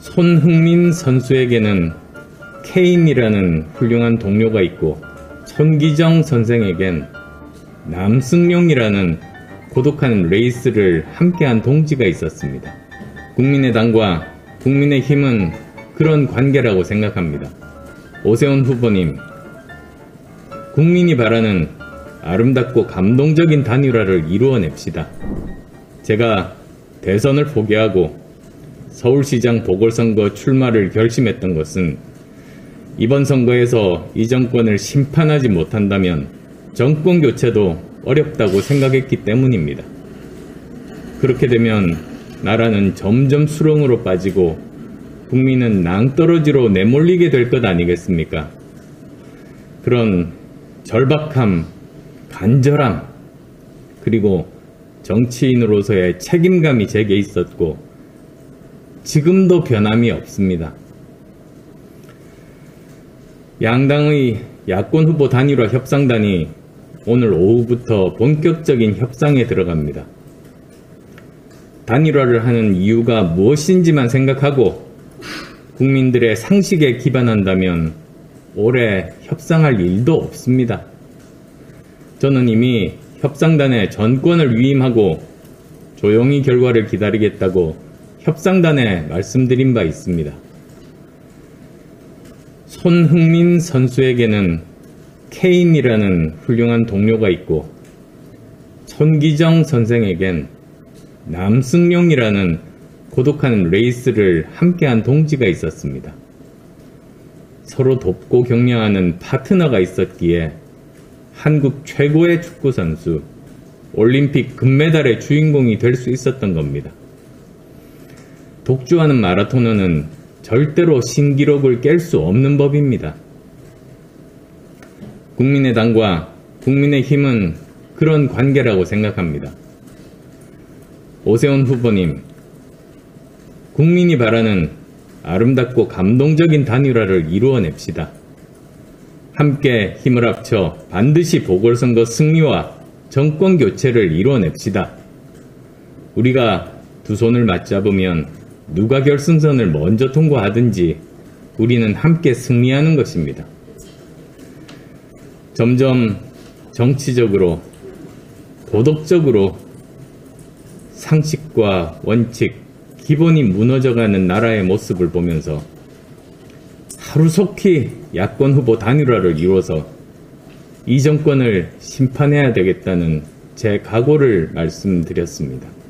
손흥민 선수에게는 케인이라는 훌륭한 동료가 있고 손기정 선생에겐 남승용이라는 고독한 레이스를 함께한 동지가 있었습니다. 국민의당과 국민의힘은 그런 관계라고 생각합니다. 오세훈 후보님, 국민이 바라는 아름답고 감동적인 단일화를 이루어냅시다. 제가 대선을 포기하고 서울시장 보궐선거 출마를 결심했던 것은 이번 선거에서 이 정권을 심판하지 못한다면 정권 교체도 어렵다고 생각했기 때문입니다. 그렇게 되면 나라는 점점 수렁으로 빠지고 국민은 낭떠러지로 내몰리게 될 것 아니겠습니까? 그런 절박함, 간절함, 그리고 정치인으로서의 책임감이 제게 있었고 지금도 변함이 없습니다. 양당의 야권 후보 단일화 협상단이 오늘 오후부터 본격적인 협상에 들어갑니다. 단일화를 하는 이유가 무엇인지만 생각하고 국민들의 상식에 기반한다면 올해 협상할 일도 없습니다. 저는 이미 협상단에 전권을 위임하고 조용히 결과를 기다리겠다고 협상단에 말씀드린 바 있습니다. 손흥민 선수에게는 케인이라는 훌륭한 동료가 있고 손기정 선생에겐 남승용이라는 고독한 레이스를 함께한 동지가 있었습니다. 서로 돕고 격려하는 파트너가 있었기에 한국 최고의 축구 선수, 올림픽 금메달의 주인공이 될 수 있었던 겁니다. 독주하는 마라토너는 절대로 신기록을 깰 수 없는 법입니다. 국민의당과 국민의힘은 그런 관계라고 생각합니다. 오세훈 후보님, 국민이 바라는 아름답고 감동적인 단일화를 이루어냅시다. 함께 힘을 합쳐 반드시 보궐선거 승리와 정권 교체를 이루어냅시다. 우리가 두 손을 맞잡으면 누가 결승선을 먼저 통과하든지 우리는 함께 승리하는 것입니다. 점점 정치적으로, 도덕적으로 상식과 원칙, 기본이 무너져가는 나라의 모습을 보면서 하루속히 야권 후보 단일화를 이루어서 이 정권을 심판해야 되겠다는 제 각오를 말씀드렸습니다.